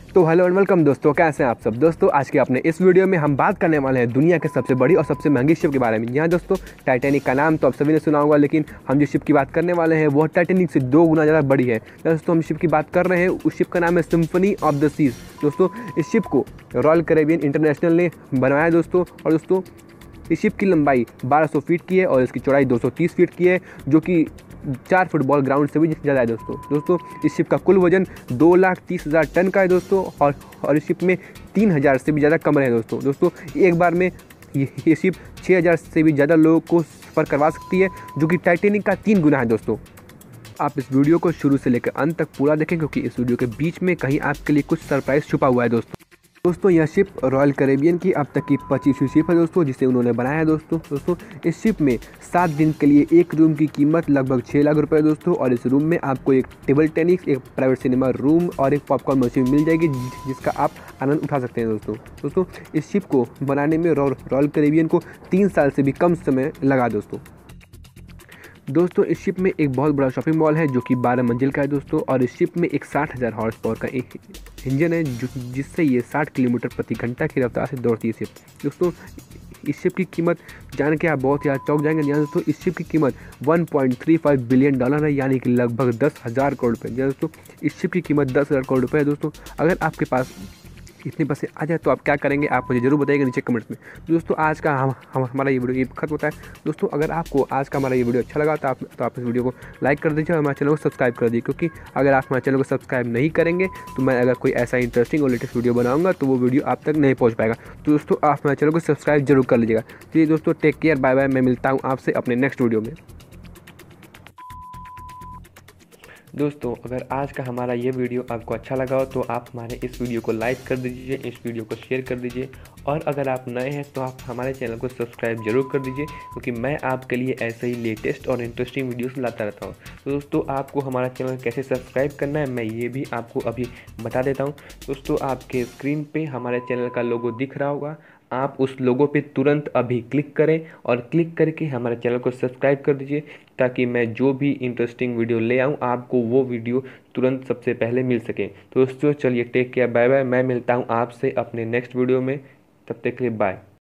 तो hello and welcome दोस्तों, कैसे हैं आप सब। दोस्तों आज के अपने इस वीडियो में हम बात करने वाले हैं दुनिया के सबसे बड़ी और सबसे महंगी शिप के बारे में। यहाँ दोस्तों टाइटैनिक का नाम तो आप सभी ने सुना होगा, लेकिन हम जिस शिप की बात करने वाले हैं वो टाइटैनिक से 2 गुना ज़्यादा बड़ी है। दोस्तों हम शिप की बात कर रहे हैं, उस शिप का नाम है सिम्फनी ऑफ द सीज। दोस्तों इस शिप को रॉयल कैरेबियन इंटरनेशनल ने बनाया है दोस्तों। और दोस्तों इस शिप की लंबाई 1200 फीट की है और इसकी चौड़ाई 230 फीट की है, जो कि 4 फुटबॉल ग्राउंड से भी ज़्यादा है दोस्तों इस शिप का कुल वजन 2,30,000 टन का है दोस्तों। और इस शिप में 3,000 से भी ज़्यादा कमरे हैं दोस्तों एक बार में ये शिप 6,000 से भी ज़्यादा लोगों को सफ़र करवा सकती है, जो कि टाइटैनिक का 3 गुना है दोस्तों। आप इस वीडियो को शुरू से लेकर अंत तक पूरा देखें, क्योंकि इस वीडियो के बीच में कहीं आपके लिए कुछ सरप्राइज छुपा हुआ है दोस्तों यह शिप रॉयल कैरेबियन की अब तक की 25वीं शिप है दोस्तों, जिसे उन्होंने बनाया है दोस्तों इस शिप में 7 दिन के लिए एक रूम की कीमत लगभग 6 लाख रुपए दोस्तों। और इस रूम में आपको एक टेबल टेनिस, एक प्राइवेट सिनेमा रूम और एक पॉपकॉर्न मशीन मिल जाएगी, जिसका आप आनंद उठा सकते हैं दोस्तों इस शिप को बनाने में रॉयल कैरेबियन को 3 साल से भी कम समय लगा दोस्तों इस शिप में एक बहुत बड़ा शॉपिंग मॉल है, जो कि 12 मंजिल का है दोस्तों। और इस शिप में एक 60,000 हॉर्स पावर का एक इंजन है, जिससे ये 60 किलोमीटर प्रति घंटा की रफ्तार से दौड़ती है शिप दोस्तों। इस शिप की कीमत जान के आप बहुत ज़्यादा चौंक जाएंगे। दोस्तों इस शिप की कीमत $1.35 बिलियन है, यानी कि लगभग 10,000 करोड़ रुपये। दोस्तों इस शिप की कीमत 10,000 करोड़ रुपये है दोस्तों। अगर आपके पास इतने पैसे आ जाए तो आप क्या करेंगे, आप मुझे जरूर बताइएगा नीचे कमेंट्स में। दोस्तों आज का हमारा ये वीडियो खत्म होता है दोस्तों। अगर आपको आज का हमारा ये वीडियो अच्छा लगा तो आप इस वीडियो को लाइक कर दीजिए और हमारे चैनल को सब्सक्राइब कर दीजिए, क्योंकि अगर आप हमारे चैनल को सब्सक्राइब नहीं करेंगे तो मैं अगर कोई ऐसा इंटरेस्टिंग और लेटेस्ट वीडियो बनाऊंगा तो वो वीडियो आप तक नहीं पहुँच पाएगा। तो दोस्तों आप हमारे चैनल को सब्सक्राइब जरूर कर लीजिएगा। तो ये दोस्तों टेक केयर, बाय बाय। मैं मिलता हूँ आपसे अपने नेक्स्ट वीडियो में। दोस्तों अगर आज का हमारा ये वीडियो आपको अच्छा लगा हो तो आप हमारे इस वीडियो को लाइक कर दीजिए, इस वीडियो को शेयर कर दीजिए। और अगर आप नए हैं तो आप हमारे चैनल को सब्सक्राइब जरूर कर दीजिए, क्योंकि मैं आपके लिए ऐसे ही लेटेस्ट और इंटरेस्टिंग वीडियोस लाता रहता हूँ। तो दोस्तों आपको हमारा चैनल कैसे सब्सक्राइब करना है मैं ये भी आपको अभी बता देता हूँ। दोस्तों आपके स्क्रीन पर हमारे चैनल का लोगो दिख रहा होगा, आप उस लोगो पे तुरंत अभी क्लिक करें और क्लिक करके हमारे चैनल को सब्सक्राइब कर दीजिए, ताकि मैं जो भी इंटरेस्टिंग वीडियो ले आऊँ आपको वो वीडियो तुरंत सबसे पहले मिल सके। तो दोस्तों चलिए टेक केयर, बाय बाय। मैं मिलता हूँ आपसे अपने नेक्स्ट वीडियो में, तब तक के लिए बाय।